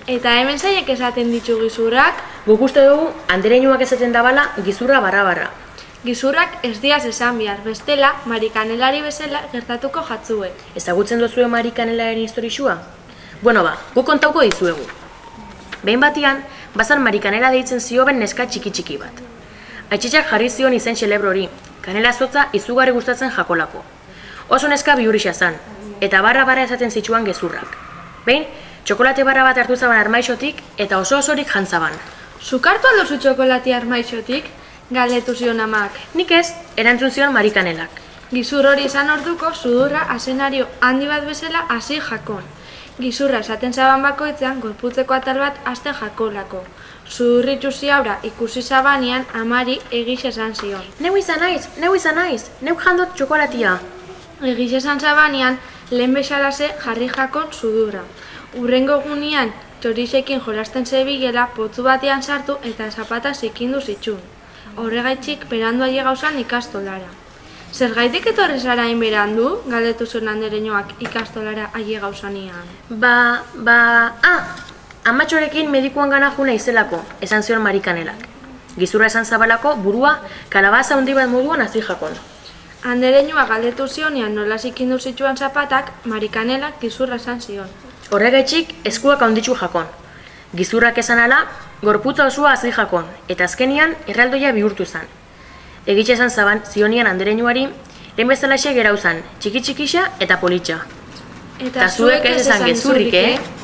Eta hemen zaiek esaten ditu gizurrak? Guk uste dugu andereinuak esaten dabala gizurra barra-barra. Gizurrak ez diaz esan behar, bestela marikanelari bezala gertatuko jatzue. Ezagutzen duzue marikanelaren historixua? Bueno ba, guk kontauko dizuegu. Behin batian, bazan marikanela deitzen zioben neska txiki bat. Aitzitzak jarri zion izen xelebro hori, kanela zotza izugarri gustatzen jakolako. Oso neska bihurrixa zan, eta barra-barra esaten zitsuan gezurrak. Behin, txokolate barra bat hartu zaban armaixotik eta oso-osorik jantzaban. Zuk hartu aldozu txokolate armaixotik? Galdetu zion amak. Nik ez, erantzun zion marikanelak. Gizur hori izan orduko sudurra asenario handi bat bezala hasi jakon. Gizurra esaten zaban bakoitzean gorputzeko atal bat haste jakolako. Sudurritxu ziaura ikusi zabanean amari egiz esan zion. Neu izan naiz, neu jandot txokolatia. Egiz esan zabanean lehen bezalase jarri jakon sudurra. Urrengo gunean txorizekin jolasten zebilela potzu batean sartu eta zapata zikindu zitxun. Horregaitzik berandu gauzan ikastolara. Zergaitik etorri zara hain berandu? Galdetu zuen andereñoak ikastolara gauzanian. Amatxorekin medikuan gana juna izelako, esan zion marikanelak. Gizurra esan zabalako burua kalabaza handi bat moduan hasi jakon. Andereñoak galdetu zionean nola zikindu zituen zapatak, marikanelak gizurra esan zion. Horregaitzik eskuak handitsu jakon. Gizurrak esan ala, gorputza osoa hasi jakon, eta azkenian erraldoia bihurtu zan. Egitxe esan zaban zionian andereñuari, lehen bezalaxe gerauzan, txiki-txikixa eta politxa. Eta zuek ez esan gezurrik,